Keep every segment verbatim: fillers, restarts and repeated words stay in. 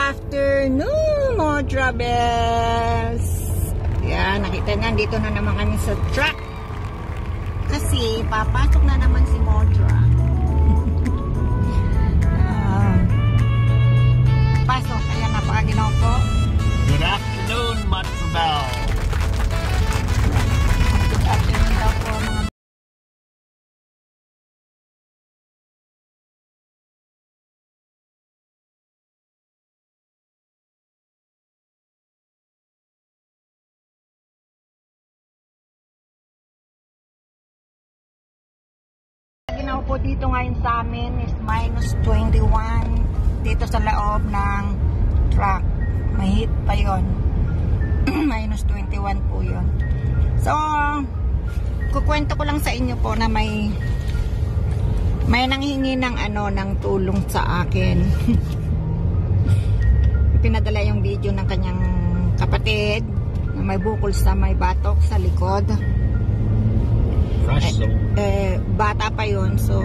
afternoon, mga travels. Yan, nakita na, dito na naman kami sa truck. Kasi, papasok na naman si Modra. uh, pasok, ayan, napakaginaw po. Good afternoon, Montreal. Good afternoon daw po, mga ginaw po dito ngayon sa amin is minus twenty-one dito sa loob ng truck. Mahit pa yon. Minus twenty-one po yon. So, kukwento ko lang sa inyo po na may may nanghingi ng ano, ng tulong sa akin. Pinadala yung video ng kanyang kapatid na may bukol sa may batok sa likod. Fresh soul. Eh, eh, bata pa yun, so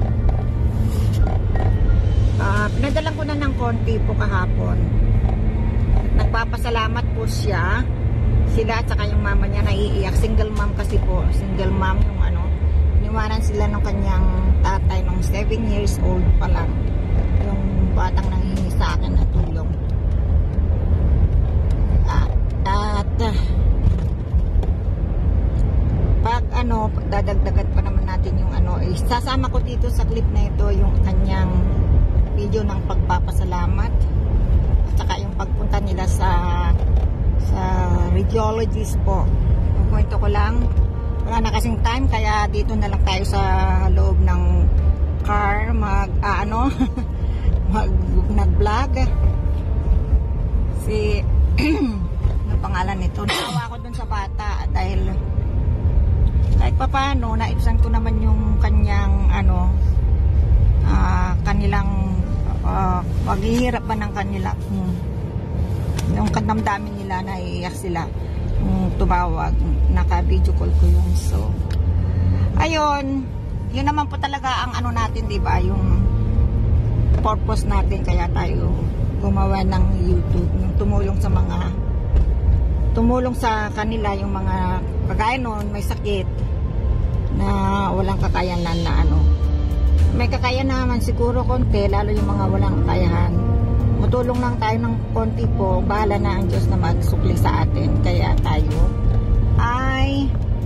uh, pinadalan ko na ng konti po kahapon. Nagpapasalamat po siya, sila at saka yung mama niya naiiyak. Single mom kasi po, single mom yung ano, iniwanan sila ng kanyang tatay nung seven years old pa lang, yung batang nanghihingi sa akin na tulong. At, at uh, pag ano, pagdadagdagan pa naman natin yung ano, eh, sasama ko dito sa clip na ito yung kanyang video ng pagpapasalamat at saka yung pagpunta nila sa sa radiologist po. Yung kwento ko lang, wala na kasing time, kaya dito na lang tayo sa loob ng car mag ah, ano mag nag-vlog. Si ano pangalan nito, nawa ko dun sa bata dahil kahit pa paano, naibsan ko naman yung kanyang ano, uh, kanilang uh, maghihirap ba ng kanila, hmm, yung kadamdamin nila, naiiyak sila, um, tumawag, naka-video call ko yun. So, ayun, yun naman po talaga ang ano natin, diba, yung purpose natin, kaya tayo gumawa ng YouTube, yung tumulong sa mga tumulong sa kanila, yung mga kagaya noon, may sakit na walang kakayanan na ano. May kakayahan naman siguro konti, lalo yung mga walang kakayahan. Matulong lang tayo ng konti po, bahala na ang Diyos na magsukli sa atin. Kaya tayo ay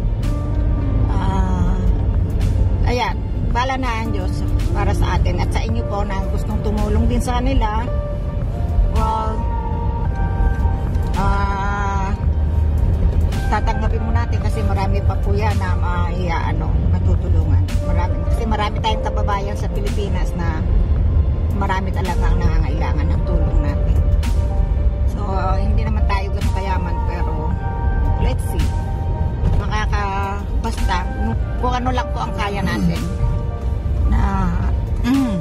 uh, ayan, bahala na ang Diyos para sa atin. At sa inyo po na gustong tumulong din sa kanila, well, ah uh, tatanggapin mo natin kasi marami pa po yan na uh, ano, matutulungan. Marami, kasi marami tayong kababayan sa Pilipinas na marami talagang nangangailangan ng tulong natin. So, uh, hindi naman tayo ganun kayaman, pero let's see. Makaka, basta, kung ano lang po ang kaya natin. Na, mm,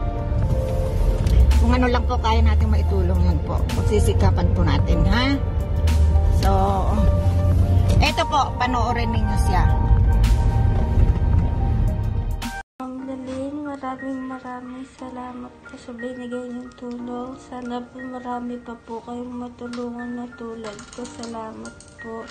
kung ano lang po kaya natin maitulong, yun po. Pagsisikapan po natin, ha? So, ito po, panoorin ninyo siya. Ang galing, maraming maraming salamat po sa binigay niyong tulong. Sana po marami pa po kayong matulungan na tulad ko. Salamat po.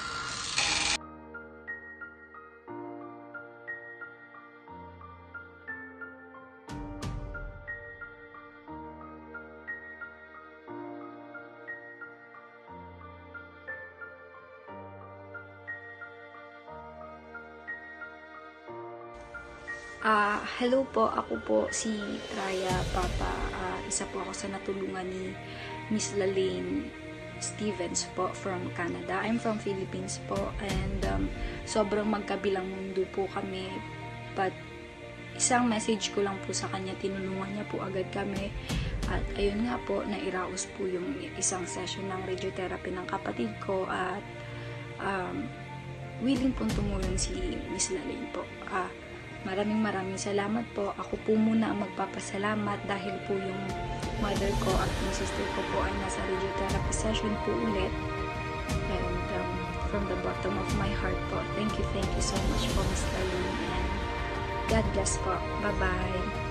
Uh, hello po, ako po si Raya Papa. Uh, isa po ako sa natulungan ni Miss Lalaine Stevens po from Canada. I'm from Philippines po, and um, sobrang magkabilang mundo po kami, but isang message ko lang po sa kanya, tinulungan niya po agad kami. At ayun nga po, nairaos po yung isang session ng radiotherapy ng kapatid ko, at um, willing pong tumulong si Miss Lalaine po. Ah, uh, Maraming maraming salamat po. Ako po muna ang magpapasalamat dahil po yung mother ko at yung sister ko po ay nasa radiotherapy session po ulit. And um, from the bottom of my heart po, thank you, thank you so much po, Miss Lalaine. And God bless po. Bye-bye.